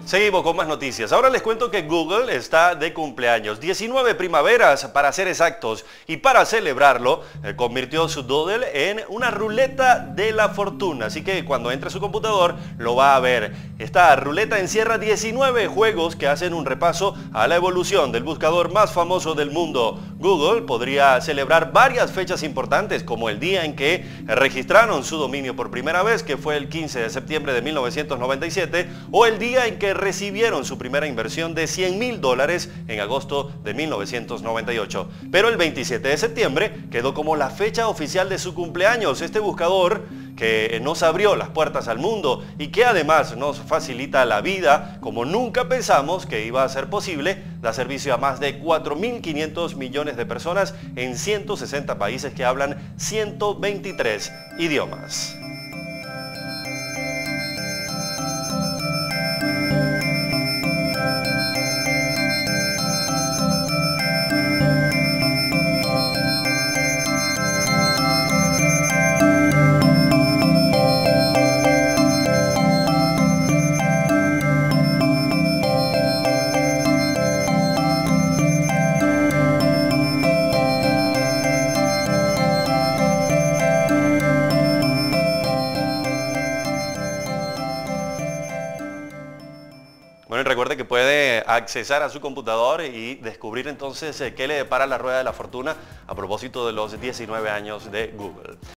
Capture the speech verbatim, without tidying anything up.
Seguimos con más noticias. Ahora les cuento que Google está de cumpleaños. diecinueve primaveras para ser exactos. Y para celebrarlo, eh, convirtió su Doodle en una ruleta de la fortuna. Así que cuando entre a su computador lo va a ver. Esta ruleta encierra diecinueve juegos que hacen un repaso a la evolución del buscador más famoso del mundo. Google podría celebrar varias fechas importantes, como el día en que registraron su dominio por primera vez, que fue el quince de septiembre de mil novecientos noventa y siete, o el día en que recibieron su primera inversión de cien mil dólares en agosto de mil novecientos noventa y ocho. Pero el veintisiete de septiembre quedó como la fecha oficial de su cumpleaños. Este buscador que nos abrió las puertas al mundo y que además nos facilita la vida como nunca pensamos que iba a ser posible, da servicio a más de cuatro mil quinientos millones de personas en ciento sesenta países que hablan ciento veintitrés idiomas. Bueno, y recuerde que puede accesar a su computador y descubrir entonces eh, qué le depara la rueda de la fortuna a propósito de los diecinueve años de Google.